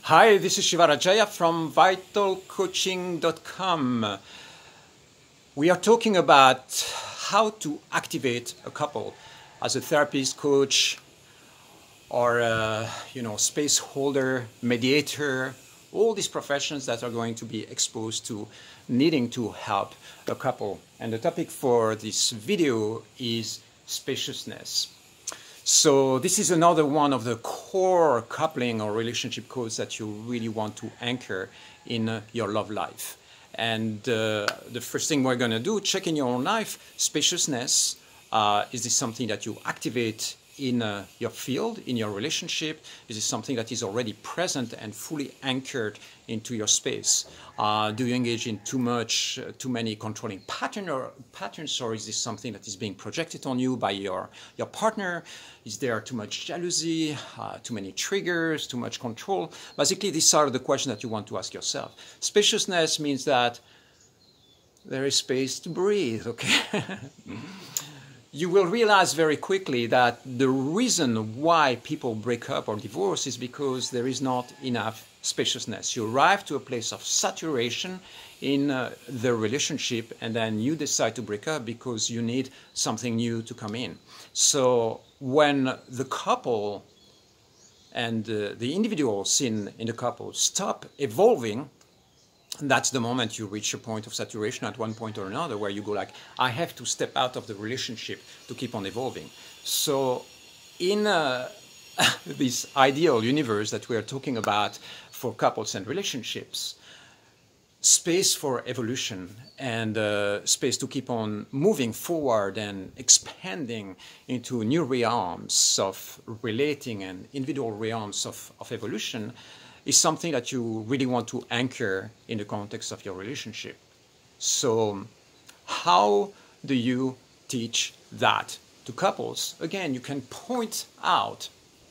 Hi, this is Shiva Rajaya from vitalcoaching.com. We are talking about how to activate a couple as a therapist, coach, or space holder, mediator, all these professions that are going to be exposed to needing to help a couple. And the topic for this video is spaciousness. So this is another one of the core coupling or relationship codes that you really want to anchor in your love life. And the first thing we're going to do, check in your own life, spaciousness. Is this something that you activate in your field, in your relationship? Is this something that is already present and fully anchored into your space? Do you engage in too many controlling patterns, or is this something that is being projected on you by your partner? Is there too much jealousy, too many triggers, too much control? Basically, these are the questions that you want to ask yourself. Spaciousness means that there is space to breathe, okay? You will realize very quickly that the reason why people break up or divorce is because there is not enough spaciousness. You arrive to a place of saturation in the relationship, and then you decide to break up because you need something new to come in. So when the couple and the individuals in the couple stop evolving, that's the moment you reach a point of saturation at one point or another where you go like, I have to step out of the relationship to keep on evolving. So in this ideal universe that we are talking about for couples and relationships, space for evolution and space to keep on moving forward and expanding into new realms of relating and individual realms of evolution is something that you really want to anchor in the context of your relationship. So how do you teach that to couples? Again, you can point out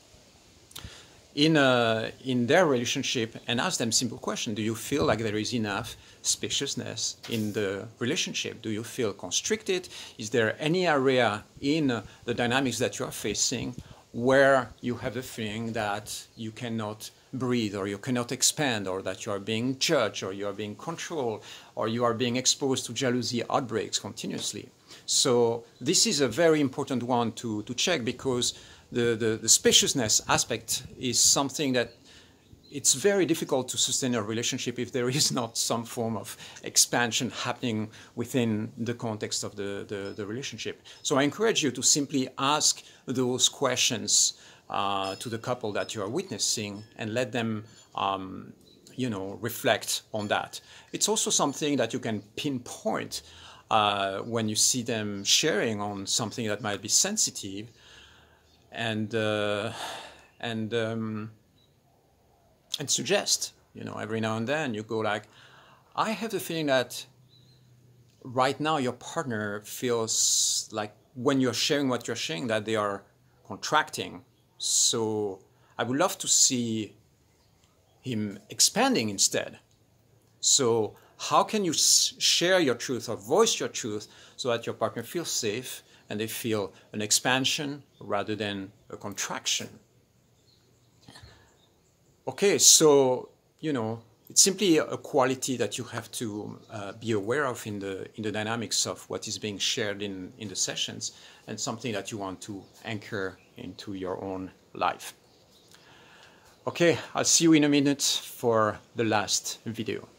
in their relationship and ask them simple question. Do you feel like there is enough spaciousness in the relationship? Do you feel constricted? Is there any area in the dynamics that you are facing where you have the feeling that you cannot breathe, or you cannot expand, or that you are being judged, or you are being controlled, or you are being exposed to jealousy outbreaks continuously? So this is a very important one to check, because the spaciousness aspect is something that it's very difficult to sustain a relationship if there is not some form of expansion happening within the context of the relationship. So I encourage you to simply ask those questions to the couple that you are witnessing and let them reflect on that. It's also something that you can pinpoint when you see them sharing on something that might be sensitive, and suggest, every now and then you go like, I have the feeling that right now your partner feels like when you're sharing what you're sharing that they are contracting. So I would love to see him expanding instead. So how can you share your truth or voice your truth so that your partner feels safe and they feel an expansion rather than a contraction? Okay, so, it's simply a quality that you have to be aware of in the dynamics of what is being shared in the sessions, and something that you want to anchor into your own life. Okay, I'll see you in a minute for the last video.